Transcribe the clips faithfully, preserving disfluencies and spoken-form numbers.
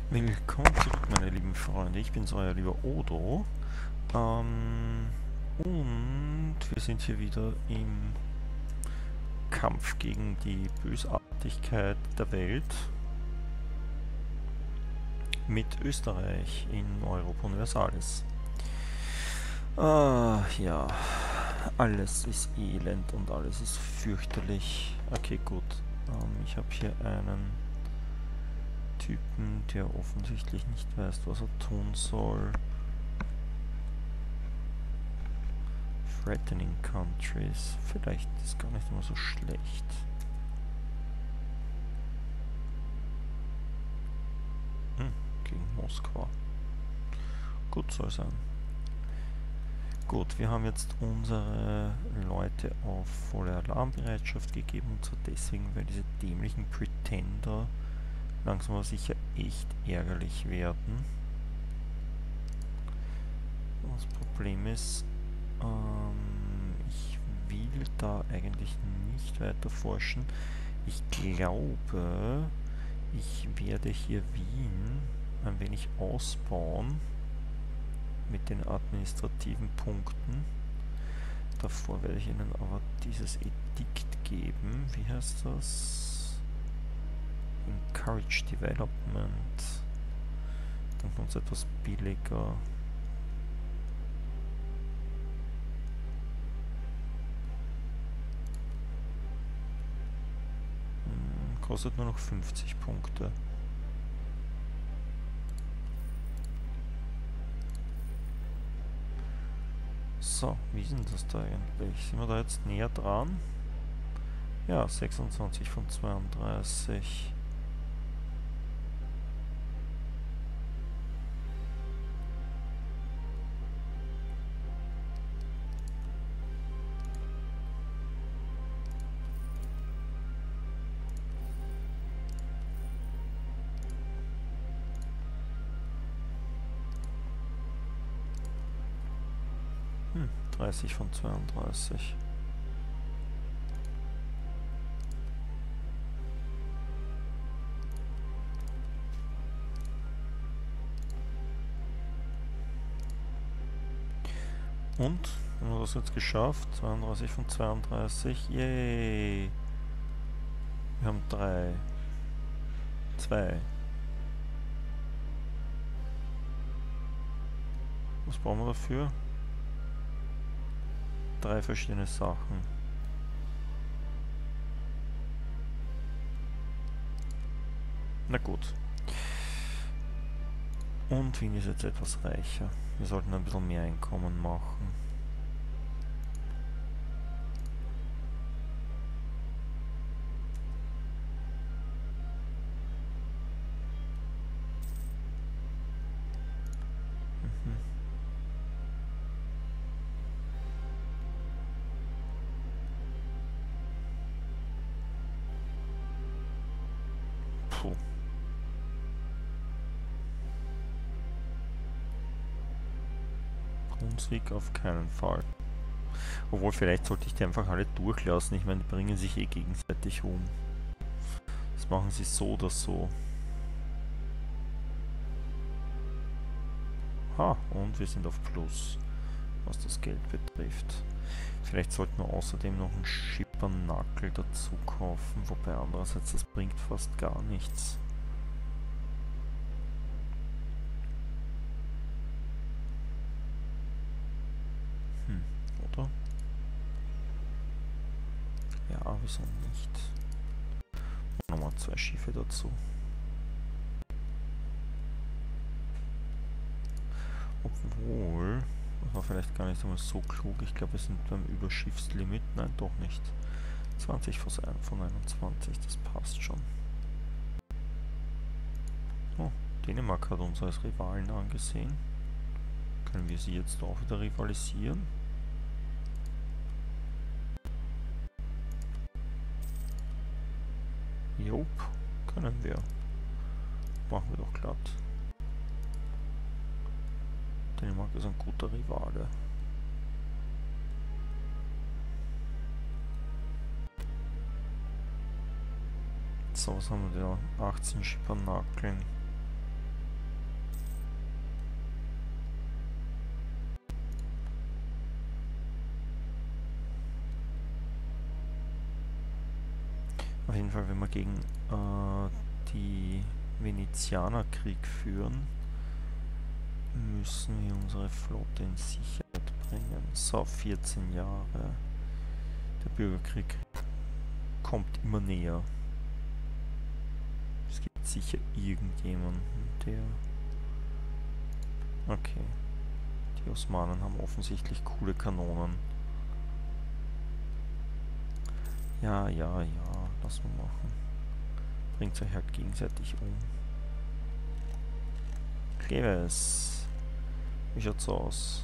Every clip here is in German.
Willkommen zurück, meine lieben Freunde. Ich bin's, euer lieber Odo. Ähm, und wir sind hier wieder im Kampf gegen die Bösartigkeit der Welt mit Österreich in Europa Universalis. Ah, ja, alles ist elend und alles ist fürchterlich. Okay, gut. Ähm, ich habe hier einen Typen, der offensichtlich nicht weiß, was er tun soll. Threatening Countries. Vielleicht ist gar nicht immer so schlecht. Hm, gegen Moskau. Gut soll sein. Gut, wir haben jetzt unsere Leute auf volle Alarmbereitschaft gegeben, und zwar deswegen, weil diese dämlichen Pretender langsam aber sicher echt ärgerlich werden. Das Problem ist, ähm, ich will da eigentlich nicht weiter forschen. Ich glaube, ich werde hier Wien ein wenig ausbauen mit den administrativen Punkten. Davor werde ich Ihnen aber dieses Edikt geben. Wie heißt das? Encourage Development. Dann kommt es etwas billiger. Hm, kostet nur noch fünfzig Punkte. So, wie ist denn das da eigentlich? Sind wir da jetzt näher dran? Ja, sechsundzwanzig von zweiunddreißig. Hm, dreißig von zweiunddreißig. Und, haben wir das jetzt geschafft? zweiunddreißig von zweiunddreißig. Yay! Wir haben drei. Zwei. Was brauchen wir dafür? Drei verschiedene Sachen. Na gut. Und Wien ist jetzt etwas reicher. Wir sollten ein bisschen mehr Einkommen machen. Mhm. Puh. Brunswick auf keinen Fall. Obwohl, vielleicht sollte ich die einfach alle durchlassen. Ich meine, die bringen sich eh gegenseitig um. Das machen sie so oder so. Ha, und wir sind auf Plus, was das Geld betrifft. Vielleicht sollten wir außerdem noch einen Schippernackel dazu kaufen, wobei andererseits das bringt fast gar nichts. Hm, oder? Ja, wieso nicht? Nochmal zwei Schiffe dazu. Obwohl, das war vielleicht gar nicht einmal so klug. Ich glaube, wir sind beim Überschiffslimit. Nein, doch nicht. zwanzig von einundzwanzig, das passt schon. Oh, Dänemark hat uns als Rivalen angesehen. Können wir sie jetzt auch wieder rivalisieren? Jop, können wir. Machen wir doch glatt. Dänemark ist ein guter Rivale. So, was haben wir da? achtzehn Schippernackeln. Auf jeden Fall, wenn wir gegen äh, die Venezianer Krieg führen, müssen wir unsere Flotte in Sicherheit bringen. So, vierzehn Jahre. Der Bürgerkrieg kommt immer näher. Es gibt sicher irgendjemanden, der... Okay. Die Osmanen haben offensichtlich coole Kanonen. Ja, ja, ja. Lass mal machen. Bringt euch halt gegenseitig um. Cleves. Wie schaut's aus?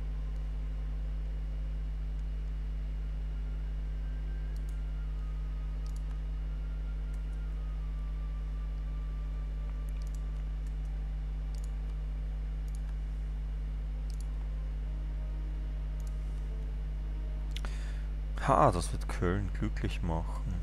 Ha, das wird Köln glücklich machen.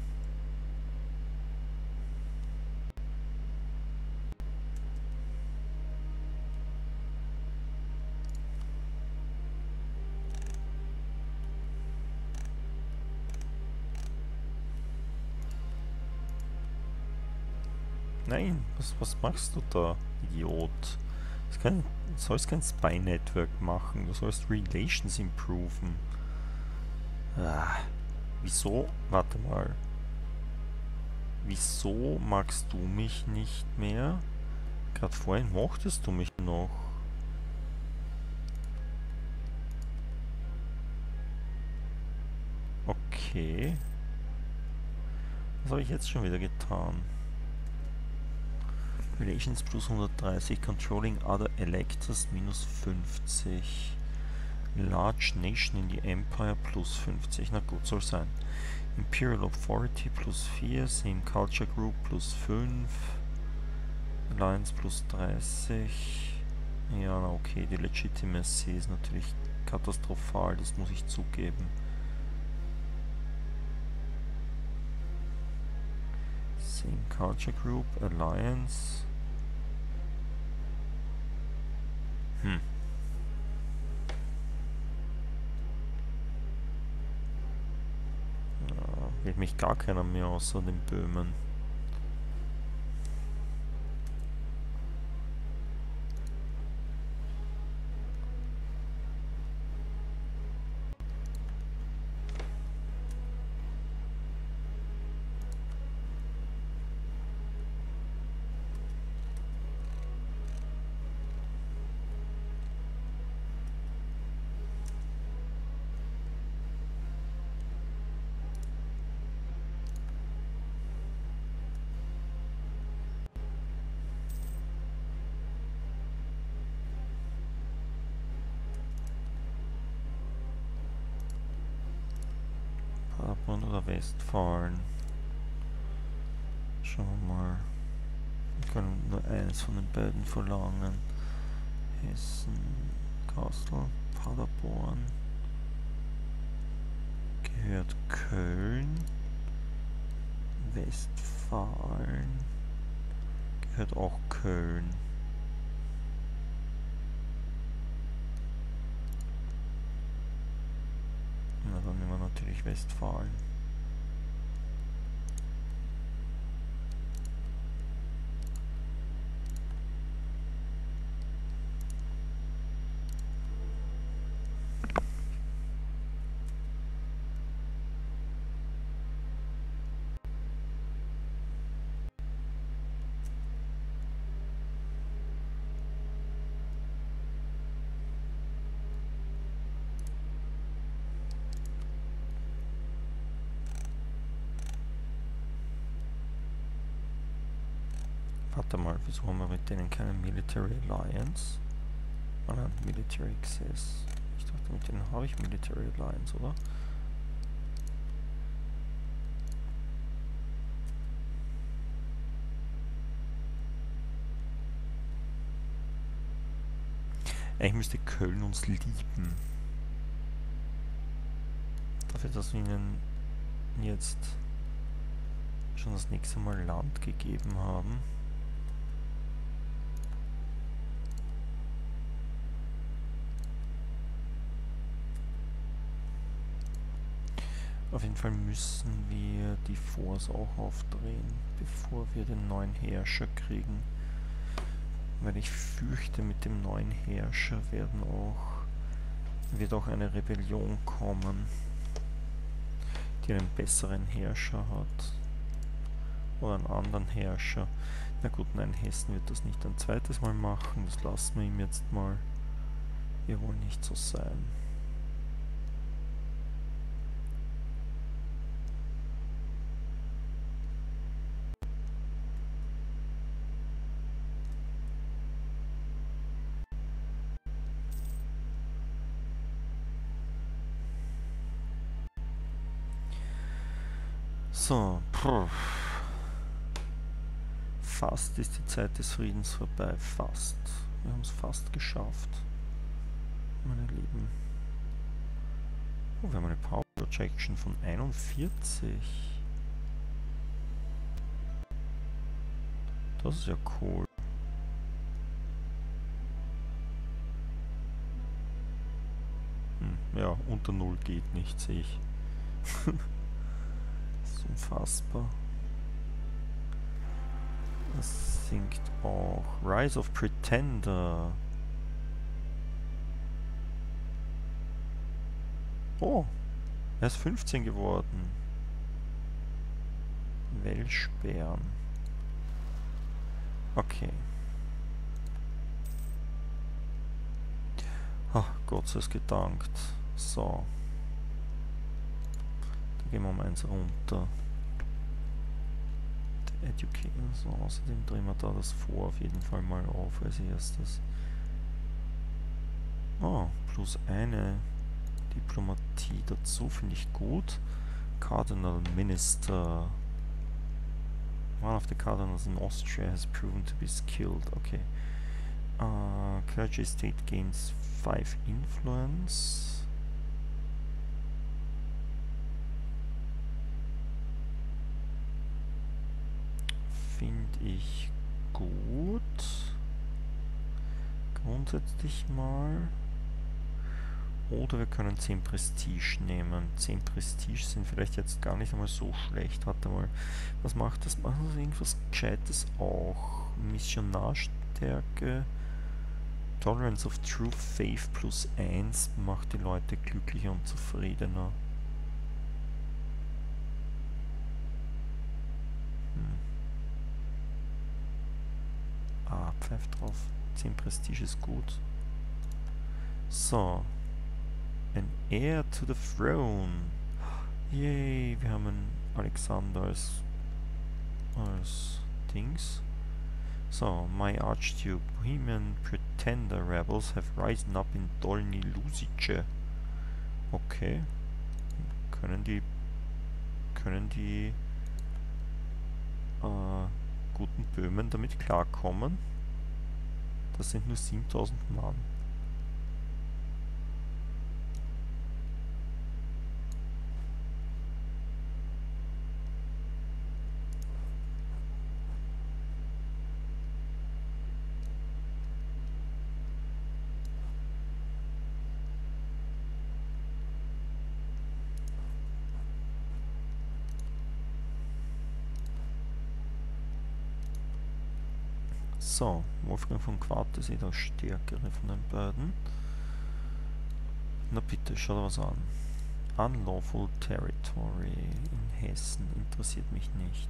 Nein, was, was machst du da, Idiot? Das kann, du sollst kein Spy-Network machen, du sollst Relations improven. Ah, wieso? Warte mal. Wieso magst du mich nicht mehr? Gerade vorhin mochtest du mich noch. Okay. Was habe ich jetzt schon wieder getan? Relations plus hundertdreißig, Controlling other electors minus fünfzig. Large Nation in the Empire plus fünfzig. Na gut, soll sein. Imperial Authority plus vier, Same Culture Group plus fünf. Alliance plus dreißig. Ja, na okay, die Legitimacy ist natürlich katastrophal, das muss ich zugeben. Same Culture Group, Alliance. Hm. Ja, wählt mich gar keiner mehr außer den Böhmen. Paderborn oder Westfalen? Schauen wir mal. Wir können nur eins von den beiden verlangen. Hessen, Kassel, Paderborn. Gehört Köln. Westfalen. Gehört auch Köln. Na, dann nehmen wir natürlich Westfalen. Warte mal, wieso haben wir mit denen keine Military Alliance? Ah nein, Military Access. Ich dachte, mit denen habe ich Military Alliance, oder? Eigentlich müsste Köln uns lieben. Dafür, dass wir ihnen jetzt schon das nächste Mal Land gegeben haben. Auf jeden Fall müssen wir die Force auch aufdrehen, bevor wir den neuen Herrscher kriegen. Weil ich fürchte, mit dem neuen Herrscher werden auch, wird auch eine Rebellion kommen, die einen besseren Herrscher hat. Oder einen anderen Herrscher. Na gut, nein, Hessen wird das nicht ein zweites Mal machen, das lassen wir ihm jetzt mal. Wir wollen nicht so sein. So, puh. Fast ist die Zeit des Friedens vorbei. Fast. Wir haben es fast geschafft. Meine Lieben. Oh, wir haben eine Power Projection von einundvierzig. Das ist ja cool. Hm, ja, unter null geht nicht, sehe ich. Das ist unfassbar. Das singt auch. Rise of Pretender. Oh, er ist fünfzehn geworden. Welschbären. Okay. Ach, Gott sei es gedankt. So. Da gehen wir um eins runter. Education. So, außerdem drehen wir da das vor auf jeden Fall mal auf als erstes. Oh, plus eine Diplomatie dazu, finde ich gut. Cardinal Minister. One of the cardinals in Austria has proven to be skilled. Okay. Uh, clergy state gains five influence. Finde ich gut. Grundsätzlich mal. Oder wir können zehn Prestige nehmen. zehn Prestige sind vielleicht jetzt gar nicht einmal so schlecht. Warte mal. Was macht das? Machen das irgendwas Gescheites auch? Missionarstärke. Tolerance of True Faith plus eins macht die Leute glücklicher und zufriedener. Hm. Ah, pfeift drauf. zehn Prestige ist gut. So. An heir to the throne. Yay, wir haben einen Alexander als, als Dings. So, my Archduke, Bohemian Pretender rebels have risen up in Dolny Lusice. Okay. Können die können die äh, guten Böhmen damit klarkommen? Das sind nur siebentausend Mann. So, Wolfgang von Quart ist eh der stärkere von den beiden. Na bitte, schau dir was an. Unlawful Territory in Hessen interessiert mich nicht.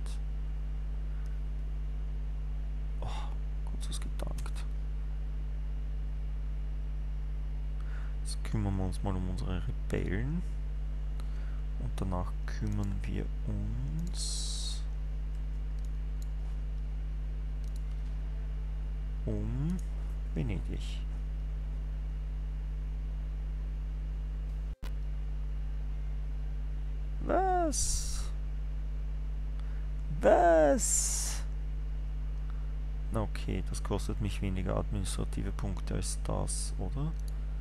Oh, Gott sei es gedankt. Jetzt kümmern wir uns mal um unsere Rebellen. Und danach kümmern wir uns um Venedig. Was? Was? Na okay, das kostet mich weniger administrative Punkte als das, oder?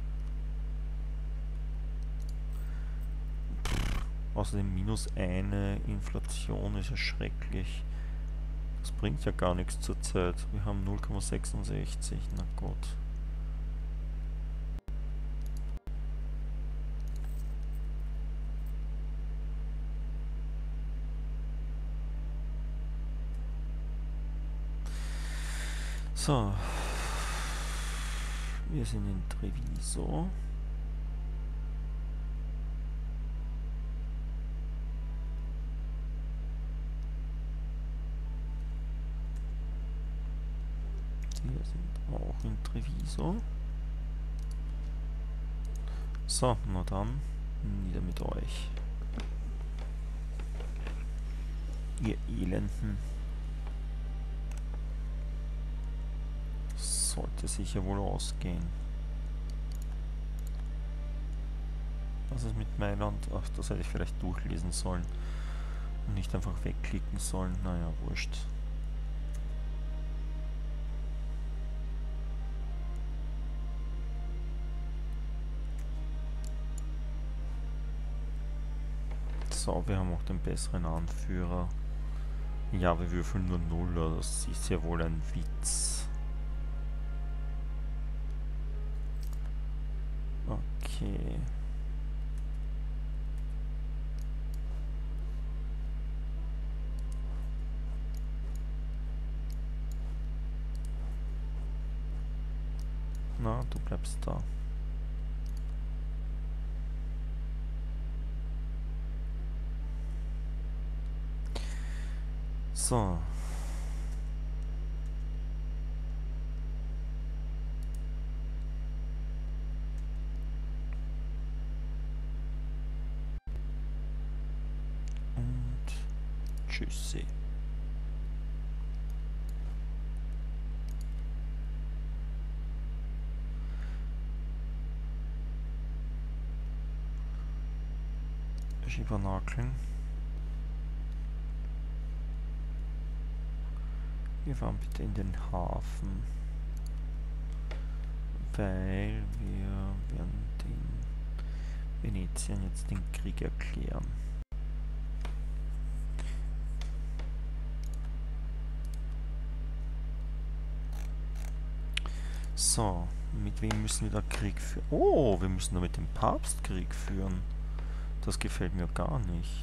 Pff, außerdem minus eine Inflation ist ja schrecklich. Das bringt ja gar nichts zur Zeit. Wir haben null Komma sechsundsechzig, na Gott. So. Wir sind in Treviso. Wir sind auch in Treviso. So, na dann, nieder mit euch. Ihr Elenden. Sollte sicher wohl ausgehen. Was ist mit Mailand? Ach, das hätte ich vielleicht durchlesen sollen. Und nicht einfach wegklicken sollen. Naja, wurscht. So, wir haben auch den besseren Anführer. Ja, wir würfeln nur Nuller. Das ist ja wohl ein Witz. Okay. Na, du bleibst da. So. Und tschüssi. Schiebernakeln. Wir fahren bitte in den Hafen, weil wir werden den Veneziern jetzt den Krieg erklären. So, mit wem müssen wir da Krieg führen? Oh, wir müssen da mit dem Papst Krieg führen. Das gefällt mir gar nicht.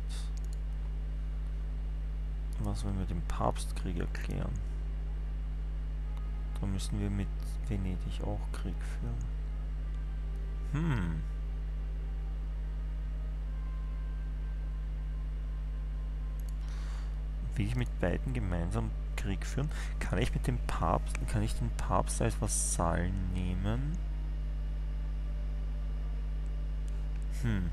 Was wollen wir dem Papstkrieg erklären? Da müssen wir mit Venedig auch Krieg führen. Hm. Will ich mit beiden gemeinsam Krieg führen? Kann ich mit dem Papst, kann ich den Papst als Vasallen nehmen? Hm.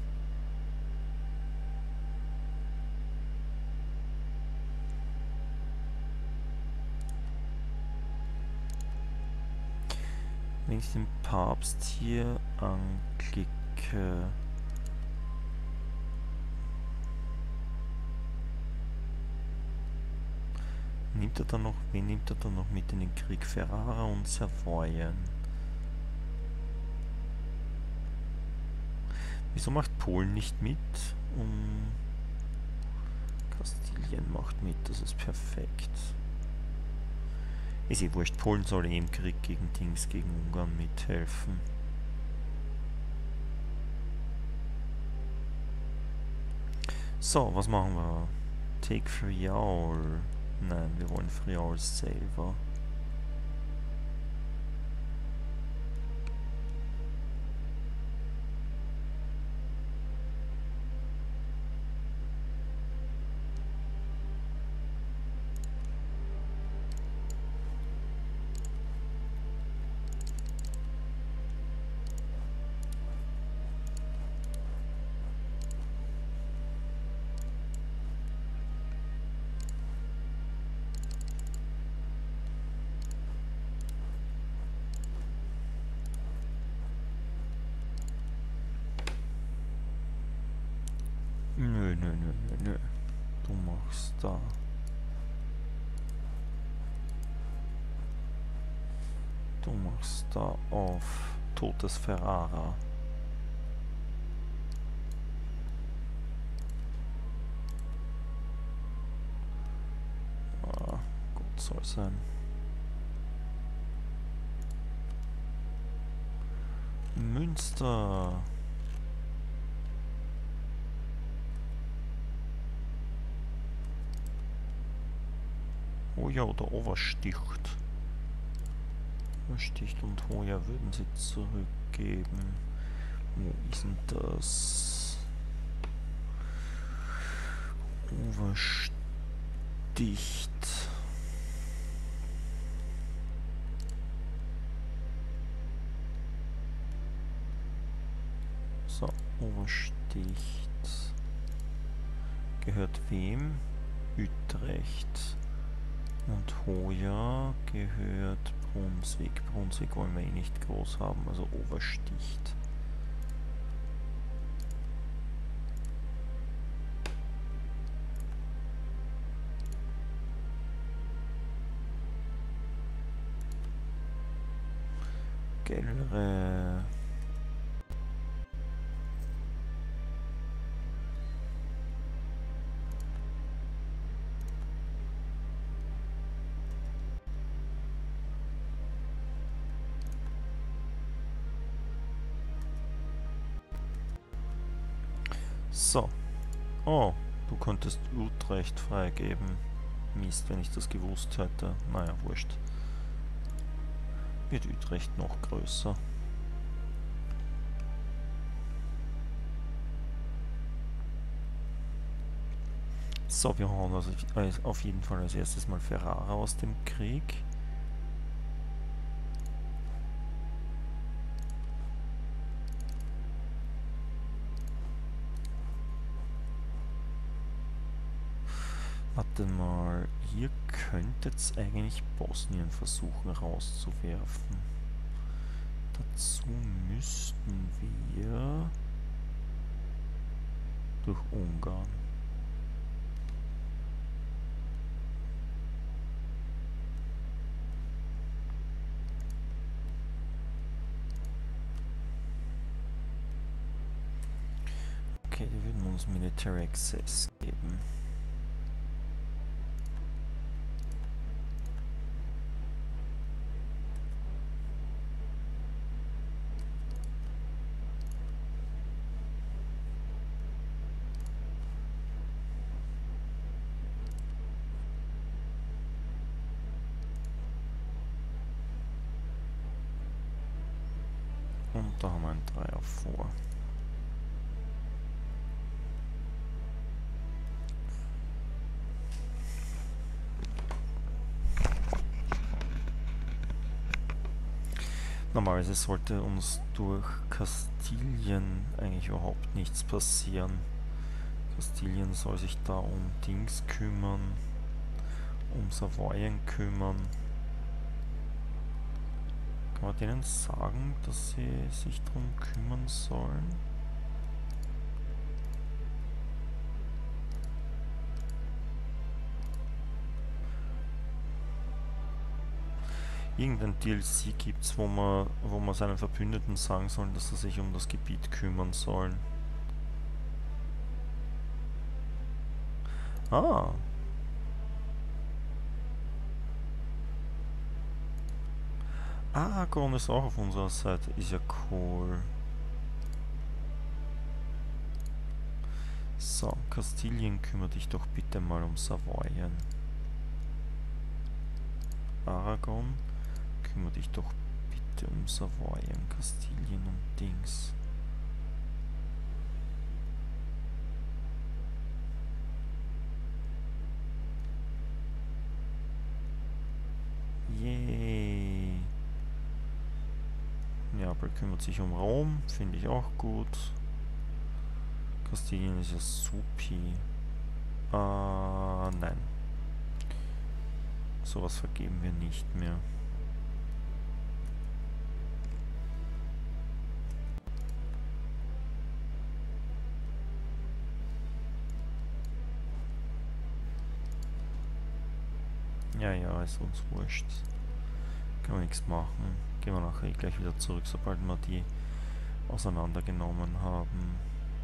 Wenn ich den Papst hier anklicke, nimmt er dann noch, wen nimmt er dann noch mit in den Krieg? Ferrara und Savoyen. Wieso macht Polen nicht mit? Um Kastilien macht mit, das ist perfekt. Ist eh wurscht, Polen soll eh im Krieg gegen Dings, gegen Ungarn mithelfen. So, was machen wir? Take Friaul. Nein, wir wollen Friaul selber. Nö, nö, nö, nö, nö. Du machst da. Du machst da auf Totes Ferrara. Ah, gut soll sein. Münster. Oh ja, der Obersticht. Obersticht und Hoya würden sie zurückgeben. Wo ist denn das? Obersticht. So, Obersticht. Gehört wem? Utrecht. Und Hoya gehört Brunswick. Brunswick wollen wir eh nicht groß haben, also Obersticht. Gelre. So. Oh, du konntest Utrecht freigeben. Mist, wenn ich das gewusst hätte. Naja, wurscht. Wird Utrecht noch größer. So, wir hauen also auf jeden Fall als erstes mal Ferrara aus dem Krieg. Warte mal, hier könnte jetzt eigentlich Bosnien versuchen rauszuwerfen. Dazu müssten wir durch Ungarn. Okay, die würden uns Military Access geben. Und da haben wir einen Dreier vor. Normalerweise sollte uns durch Kastilien eigentlich überhaupt nichts passieren. Kastilien soll sich da um Dings kümmern, um Savoyen kümmern. Kann man denen sagen, dass sie sich darum kümmern sollen? Irgendein D L C gibt's, wo man, wo man seinen Verbündeten sagen soll, dass sie sich um das Gebiet kümmern sollen. Ah. Aragon ist auch auf unserer Seite. Ist ja cool. So, Kastilien, kümmere dich doch bitte mal um Savoyen. Aragon, kümmere dich doch bitte um Savoyen, Kastilien und Dings. Yay! Neapel kümmert sich um Rom, finde ich auch gut. Kastilien ist ja supi. Äh, nein. Sowas vergeben wir nicht mehr. Ja, ja, ist uns wurscht. Kann man nichts machen. Gehen wir nachher eh gleich wieder zurück, sobald wir die auseinandergenommen haben.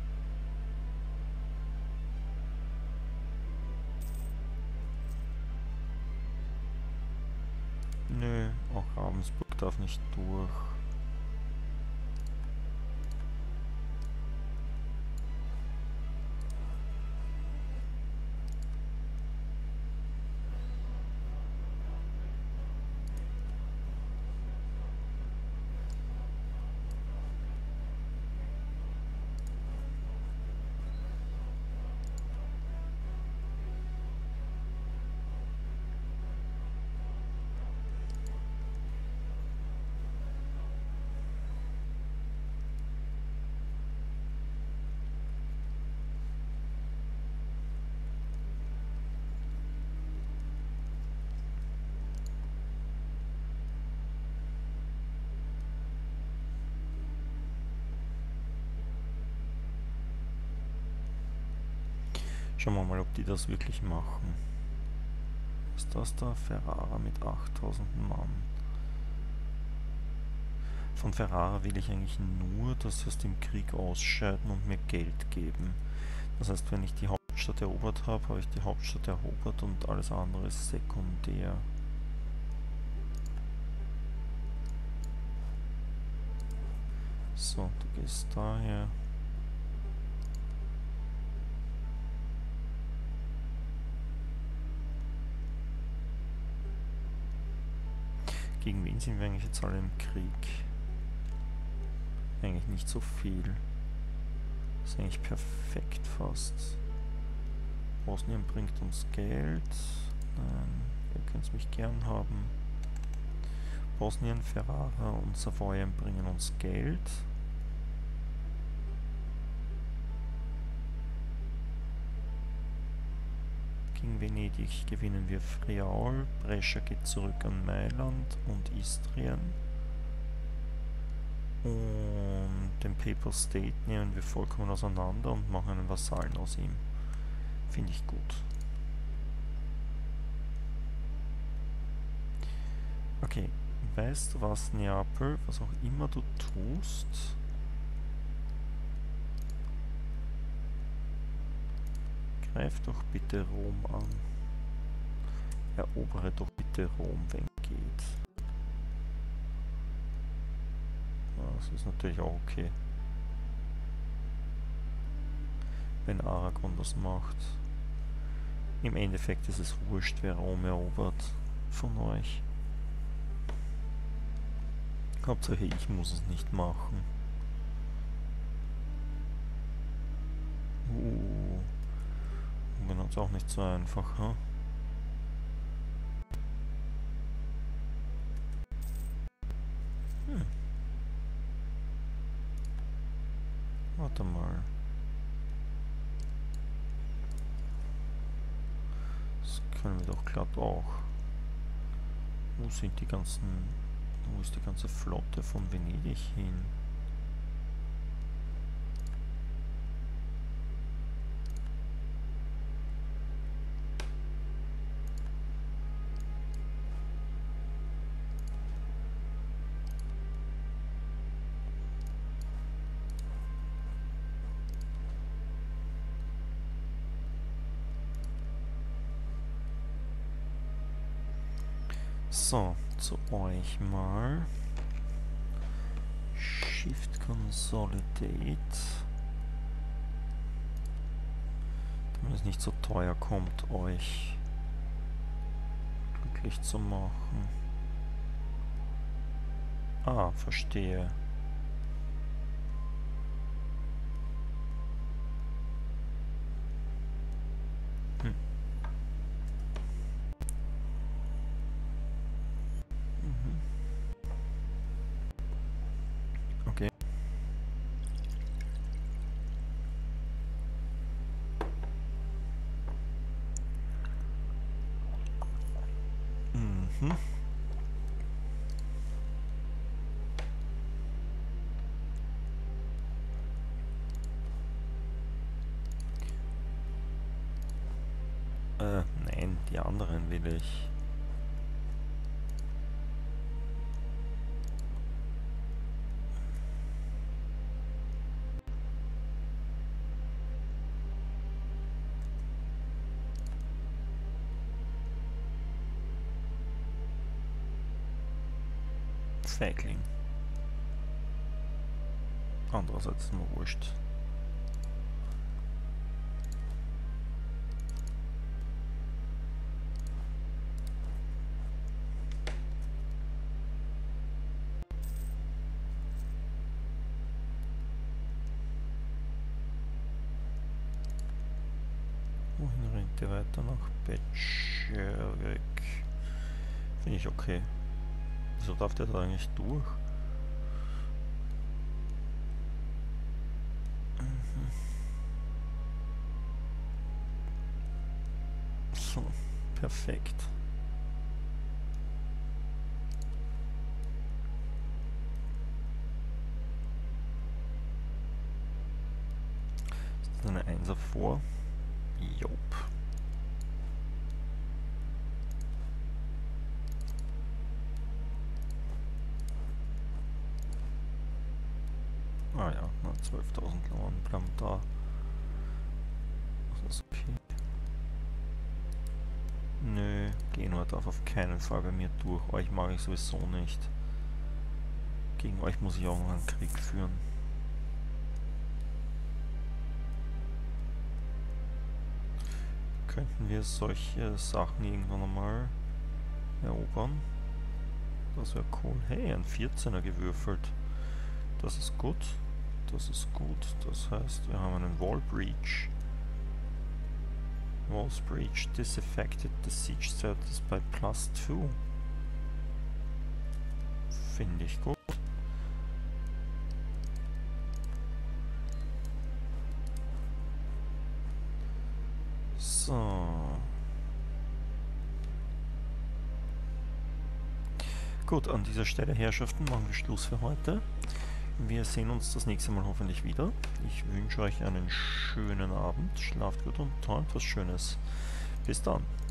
Nö, auch Ravensburg darf nicht durch. Schauen wir mal, ob die das wirklich machen. Was ist das da? Ferrara mit achttausend Mann. Von Ferrara will ich eigentlich nur, dass sie aus dem Krieg ausscheiden und mir Geld geben. Das heißt, wenn ich die Hauptstadt erobert habe, habe ich die Hauptstadt erobert und alles andere ist sekundär. So, du gehst daher. Gegen wen sind wir eigentlich jetzt alle im Krieg? Eigentlich nicht so viel. Das ist eigentlich perfekt fast. Bosnien bringt uns Geld. Nein, ihr könnt mich gern haben. Bosnien, Ferrara und Savoyen bringen uns Geld. Gegen Venedig gewinnen wir Friaul. Brescia geht zurück an Mailand und Istrien. Und den Papal State nehmen wir vollkommen auseinander und machen einen Vasallen aus ihm. Finde ich gut. Okay, weißt du was, Neapel, was auch immer du tust, greif doch bitte Rom an. Erobere doch bitte Rom, wenn geht. Das ist natürlich auch okay, wenn Aragon das macht. Im Endeffekt ist es wurscht, wer Rom erobert von euch. Hauptsache ich muss es nicht machen. Uh, genau, ist auch nicht so einfach, hm? Hm. Warte mal. Das können wir doch glatt auch. Wo sind die ganzen... Wo ist die ganze Flotte von Venedig hin? So, zu euch mal. Shift Consolidate. Damit es nicht so teuer kommt, euch glücklich zu machen. Ah, verstehe. Hm. Mhm. Okay. Mhm. Äh, nein, die anderen will ich. Feigling. Andererseits ist mir wurscht. Wohin rennt ihr weiter nach Petscherek? Finde ich okay. Wieso darf der da eigentlich durch? Mhm. So, perfekt. Ist das eine Einser vor? Jopp. Ah ja, zwölftausend Lauern bleiben da. Das ist okay. Nö, Genua darf auf keinen Fall bei mir durch. Euch mag ich sowieso nicht. Gegen euch muss ich auch noch einen Krieg führen. Könnten wir solche Sachen irgendwann einmal erobern? Das wäre cool. Hey, ein vierzehner gewürfelt. Das ist gut. Das ist gut. Das heißt, wir haben einen Wall Breach. Walls Breach disaffected the siege status by plus two. Finde ich gut. So. Gut, an dieser Stelle, Herrschaften, machen wir Schluss für heute. Wir sehen uns das nächste Mal hoffentlich wieder. Ich wünsche euch einen schönen Abend, schlaft gut und träumt was Schönes. Bis dann.